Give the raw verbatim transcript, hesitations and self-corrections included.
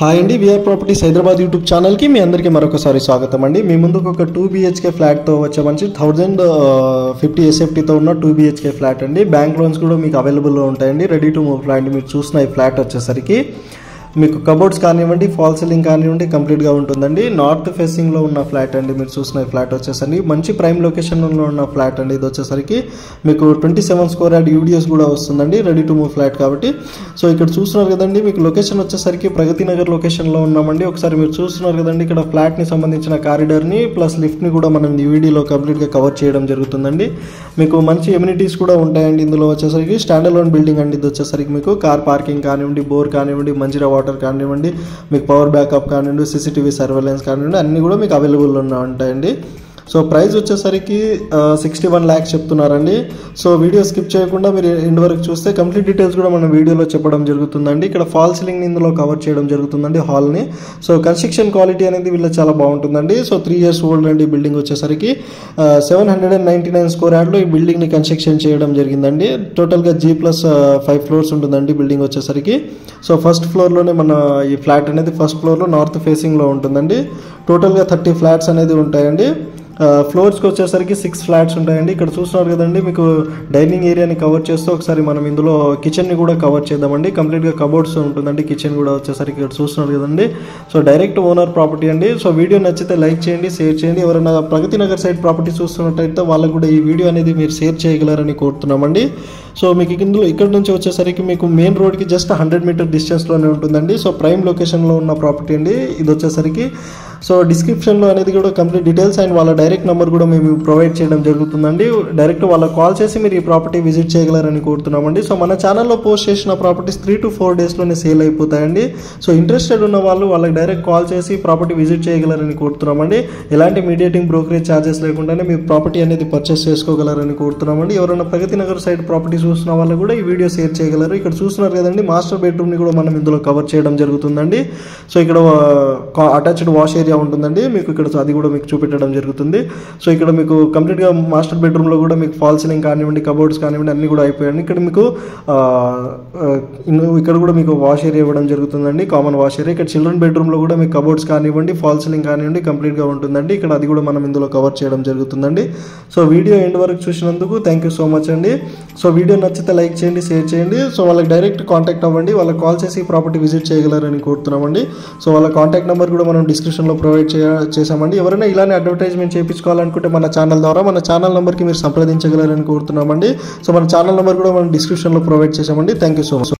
Hi అండి, VR properties Hyderabad YouTube ఛానల్కి మీ అందరికీ మరొకసారి స్వాగతం అండి. మీ ముందుకు ఒక టూ బీహెచ్కే ఫ్లాట్తో వచ్చే మంచి థౌజండ్ ఫిఫ్టీ ఎస్ఎఫ్టీతో ఉన్న టూ బీహెచ్కే ఫ్లాట్ అండి. బ్యాంక్ లోన్స్ కూడా మీకు అవైలబుల్లో ఉంటాయండి. Ready to move flat. మీరు చూసిన ఈ ఫ్లాట్ వచ్చేసరికి మీకు కబోర్డ్స్ కానివ్వండి, ఫాల్ సీలింగ్ కానివ్వండి కంప్లీట్గా ఉంటుందండి. నార్త్ ఫేసింగ్లో ఉన్న ఫ్లాట్ అండి. మీరు చూసిన ఫ్లాట్ వచ్చేసరికి మంచి ప్రైమ్ లొకేషన్లో ఉన్న ఫ్లాట్ అండి. ఇది వచ్చేసరికి మీకు twenty seven square yard UDS కూడా వస్తుందండి. రెడీ టు మూవ్ ఫ్లాట్ కాబట్టి. సో ఇక్కడ చూస్తున్నారు కదండి, మీకు లొకేషన్ వచ్చేసరికి ప్రగతి నగర్ లొకేషన్లో ఉన్నామండి. ఒకసారి మీరు చూస్తున్నారు కదండి, ఇక్కడ ఫ్లాట్ని సంబంధించిన కారిడార్ని ప్లస్ లిఫ్ట్ని కూడా మనం ఈ వీడియోలో కంప్లీట్గా కవర్ చేయడం జరుగుతుందండి. మీకు మంచి ఎమ్యూనిటీస్ కూడా ఉంటాయండి. ఇందులో వచ్చేసరికి స్టాండ్ అలోన్ బిల్డింగ్ అండి. ఇది వచ్చేసరికి మీకు కార్ పార్కింగ్ కానివ్వండి, బోర్ కానివ్వండి, మంజీరా వాటర్ కానివ్వండి, మీకు పవర్ బ్యాకప్ కానివ్వండి, సీసీటీవీ సర్వేలెన్స్ కానివ్వండి, అన్నీ కూడా మీకు అవైలబుల్ ఉంటాయండి. సో ప్రైస్ వచ్చేసరికి సిక్స్టీ వన్ ల్యాక్స్ చెప్తున్నారండి. సో వీడియో స్కిప్ చేయకుండా మీరు ఎండ్ వరకు చూస్తే కంప్లీట్ డీటెయిల్స్ కూడా మనం వీడియోలో చెప్పడం జరుగుతుందండి. ఇక్కడ ఫాల్ సీలింగ్ ఇందులో కవర్ చేయడం జరుగుతుందండి హాల్ని. సో కన్స్ట్రక్షన్ క్వాలిటీ అనేది వీళ్ళ చాలా బాగుంటుందండి. సో త్రీ ఇయర్స్ ఓల్డ్ అండి బిల్డింగ్ వచ్చేసరికి seven hundred and ninety nine square యార్డ్లో ఈ బిల్డింగ్ని కన్స్ట్రక్షన్ చేయడం జరిగిందండి. టోటల్గా జీ ప్లస్ ఫైవ్ ఫ్లోర్స్ ఉంటుందండి బిల్డింగ్ వచ్చేసరికి. సో ఫస్ట్ ఫ్లోర్లోనే మన ఈ ఫ్లాట్ అనేది ఫస్ట్ ఫ్లోర్లో నార్త్ ఫేసింగ్లో ఉంటుందండి. టోటల్గా థర్టీ ఫ్లాట్స్ అనేది ఉంటాయండి. ఫ్లోర్స్కి వచ్చేసరికి సిక్స్ ఫ్లాట్స్ ఉంటాయండి. ఇక్కడ చూస్తున్నారు కదండి, మీకు డైనింగ్ ఏరియాని కవర్ చేస్తూ ఒకసారి మనం ఇందులో కిచెన్ని కూడా కవర్ చేద్దామండి. కంప్లీట్గా కబోర్డ్స్ ఉంటుందండి. కిచెన్ కూడా వచ్చేసరికి ఇక్కడ చూస్తున్నారు కదండి. సో డైరెక్ట్ ఓనర్ ప్రాపర్టీ అండి. సో వీడియో నచ్చితే లైక్ చేయండి, షేర్ చేయండి. ఎవరైనా ప్రగతి నగర్ సైడ్ ప్రాపర్టీ చూస్తున్నట్టయితే వాళ్ళకు కూడా ఈ వీడియో అనేది మీరు షేర్ చేయగలరని కోరుతున్నామండి. సో మీకు ఇందులో ఇక్కడ నుంచి వచ్చేసరికి మీకు మెయిన్ రోడ్కి జస్ట్ హండ్రెడ్ మీటర్ డిస్టెన్స్లోనే ఉంటుందండి. సో ప్రైమ్ లొకేషన్లో ఉన్న ప్రాపర్టీ అండి ఇది వచ్చేసరికి. సో డిస్క్రిప్షన్లో అనేది కూడా కంప్లీట్ డీటెయిల్స్ అండ్ వాళ్ళ డైరెక్ట్ నెంబర్ కూడా మేము ప్రొవైడ్ చేయడం జరుగుతుందండి. డైరెక్ట్ వాళ్ళకి కాల్ చేసి మీరు ఈ ప్రాపర్టీ విజిట్ చేయగలరని కోరుతున్నామండి. సో మన ఛానల్లో పోస్ట్ చేసిన ప్రాపర్టీస్ త్రీ టు ఫోర్ డేస్లోనే సేల్ అయిపోతాయండి. సో ఇంట్రెస్టెడ్ ఉన్న వాళ్ళు వాళ్ళకి డైరెక్ట్ కాల్ చేసి ప్రాపర్టీ విజిట్ చేయగలరని కోరుతున్నామండి. ఎలాంటి మీడియేటింగ్ బ్రోకరేజ్ ఛార్జెస్ లేకుండానే మీరు ప్రాపర్టీ అనేది పర్చేస్ చేసుకోగలరని కోరుతున్నామండి. ఎవరైనా ప్రగతి నగర్ సైడ్ ప్రాపర్టీ చూస్తున్న వాళ్ళు కూడా ఈ వీడియో షేర్ చేయగలరు. ఇక్కడ చూస్తున్నారు కదండి, మాస్టర్ బెడ్రూమ్ని కూడా మనం ఇందులో కవర్ చేయడం జరుగుతుందండి. సో ఇక్కడ అటాచ్డ్ వాష్ ఏరియా ఉంటుందండి. మీకు ఇక్కడ అది కూడా మీకు చూపెట్టడం జరుగుతుంది. సో ఇక్కడ మీకు కంప్లీట్గా మాస్టర్ బెడ్రూమ్లో కూడా మీకు ఫాల్ సీలింగ్ కానివ్వండి, కబోర్డ్స్ కానివ్వండి అన్నీ కూడా అయిపోయాయండి. ఇక్కడ మీకు ఇక్కడ కూడా మీకు వాష్ ఏరియా ఇవ్వడం జరుగుతుందండి, కామన్ వాష్ ఏరియా. ఇక్కడ చిల్డ్రన్ బెడ్రూమ్లో కూడా మీకు కబోర్డ్స్ కానివ్వండి, ఫాల్ సీలింగ్ కానివ్వండి కంప్లీట్గా ఉంటుందండి. ఇక్కడ అది కూడా మనం ఇందులో కవర్ చేయడం జరుగుతుందండి. సో వీడియో ఎండ్ వరకు చూసినందుకు థ్యాంక్ యూ సో మచ్ అండి. సో వీడియో నచ్చితే లైక్ చేయండి, షేర్ చేయండి. సో వాళ్ళకి డైరెక్ట్ కాంటాక్ట్ అవ్వండి, వాళ్ళకి కాల్ చేసి ప్రాపర్టీ విజిట్ చేయగలరని కోరుతున్నామండి. సో వాళ్ళ కాంటాక్ట్ నెంబర్ కూడా మనం డిస్క్రిప్షన్లో ప్రొవైడ్ చే చేసామండి. ఎవరైనా ఇలానే అడ్వర్టైజ్మెంట్ చేయించుకోవాలనుకుంటే మన ఛానల్ ద్వారా మన ఛానల్ నెంబర్కి మీరు సంప్రదించగలరని కోరుతున్నామండి. సో మన ఛానల్ నెంబర్ కూడా మనం డిస్క్రిప్షన్లో ప్రొవైడ్ చేసామండి. Thank you so much.